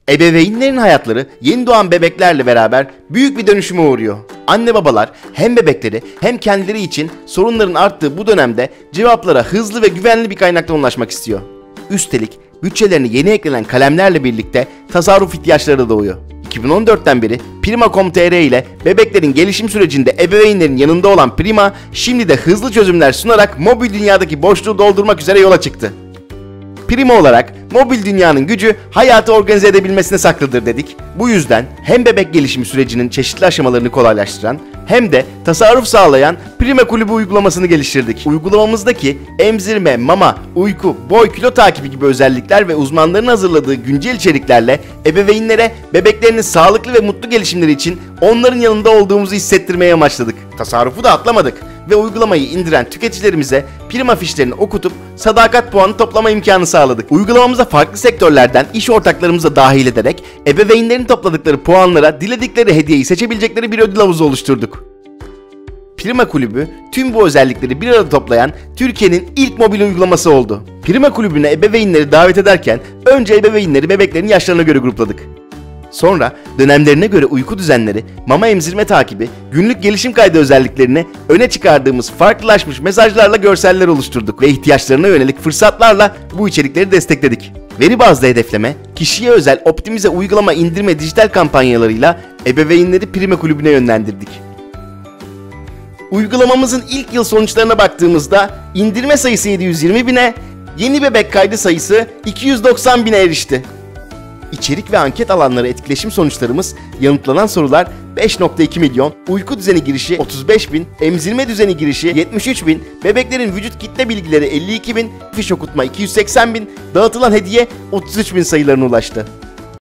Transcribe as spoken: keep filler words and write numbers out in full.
Ebeveynlerin hayatları yeni doğan bebeklerle beraber büyük bir dönüşüme uğruyor. Anne babalar hem bebekleri hem kendileri için sorunların arttığı bu dönemde cevaplara hızlı ve güvenli bir kaynaktan ulaşmak istiyor. Üstelik bütçelerine yeni eklenen kalemlerle birlikte tasarruf ihtiyaçları da doğuyor. iki bin on dörtten beri Prima nokta com nokta tr ile bebeklerin gelişim sürecinde ebeveynlerin yanında olan Prima, şimdi de hızlı çözümler sunarak mobil dünyadaki boşluğu doldurmak üzere yola çıktı. Prima olarak mobil dünyanın gücü hayatı organize edebilmesine saklıdır dedik. Bu yüzden hem bebek gelişimi sürecinin çeşitli aşamalarını kolaylaştıran hem de tasarruf sağlayan Prima Kulübü uygulamasını geliştirdik. Uygulamamızdaki emzirme, mama, uyku, boy, kilo takibi gibi özellikler ve uzmanların hazırladığı güncel içeriklerle ebeveynlere bebeklerinin sağlıklı ve mutlu gelişimleri için onların yanında olduğumuzu hissettirmeye amaçladık. Tasarrufu da atlamadık ve uygulamayı indiren tüketicilerimize Prima fişlerini okutup sadakat puanı toplama imkanı sağladık. Uygulamamıza farklı sektörlerden iş ortaklarımızı da dahil ederek ebeveynlerin topladıkları puanlara diledikleri hediyeyi seçebilecekleri bir ödül havuzu oluşturduk. Prima Kulübü tüm bu özellikleri bir arada toplayan Türkiye'nin ilk mobil uygulaması oldu. Prima Kulübü'ne ebeveynleri davet ederken önce ebeveynleri bebeklerin yaşlarına göre grupladık. Sonra dönemlerine göre uyku düzenleri, mama emzirme takibi, günlük gelişim kaydı özelliklerini öne çıkardığımız farklılaşmış mesajlarla görseller oluşturduk ve ihtiyaçlarına yönelik fırsatlarla bu içerikleri destekledik. Veri bazlı hedefleme, kişiye özel optimize uygulama indirme dijital kampanyalarıyla ebeveynleri Prima Kulübü'ne yönlendirdik. Uygulamamızın ilk yıl sonuçlarına baktığımızda indirme sayısı yedi yüz yirmi bine, yeni bebek kaydı sayısı iki yüz doksan bine erişti. İçerik ve anket alanları etkileşim sonuçlarımız yanıtlanan sorular beş nokta iki milyon, uyku düzeni girişi otuz beş bin, emzirme düzeni girişi yetmiş üç bin, bebeklerin vücut kitle bilgileri elli iki bin, fiş okutma iki yüz seksen bin, dağıtılan hediye otuz üç bin sayılarına ulaştı.